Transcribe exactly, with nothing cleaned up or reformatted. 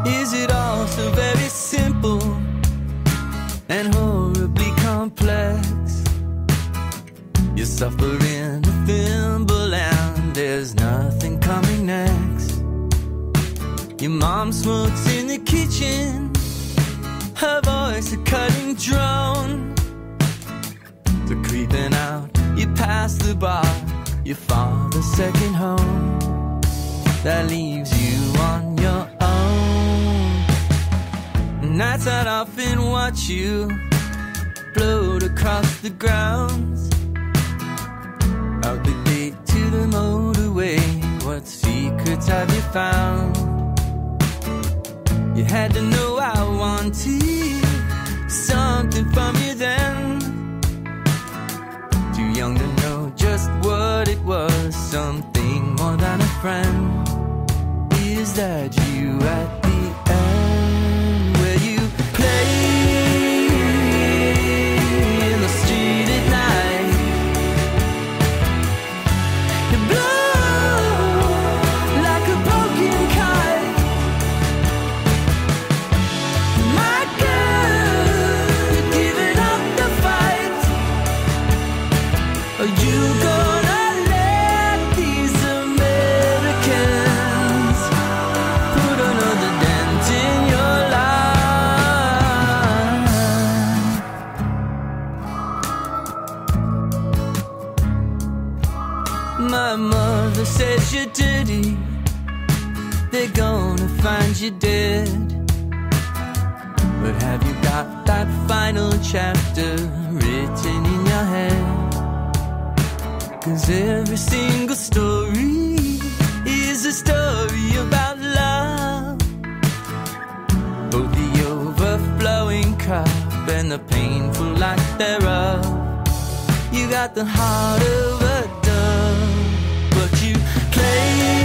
Is it all so very simple and horribly complex? You suffer in a thimble and there's nothing coming next. Your mom smokes in the kitchen, her voice a cutting drone. So creeping out, you pass the bar, your father's second home. That leaves you on your own. Nights I'd often watch you float across the grounds, out the gate to the motorway. What secrets have you found? You had to know I wanted something from you then. Too young to know just what it was, something more than a friend. Is that you at the end, where you play in the street at night? You blow like a broken kite. My girl, you're giving up the fight. Are you gonna let these Americans put another dent in your life? My mother says you're dirty, they're gonna find you dead. But have you got that final chapter written in your head? 'Cause every single story is a story about love, both the overflowing cup and the painful lack thereof. You got the heart of a dove, but you claim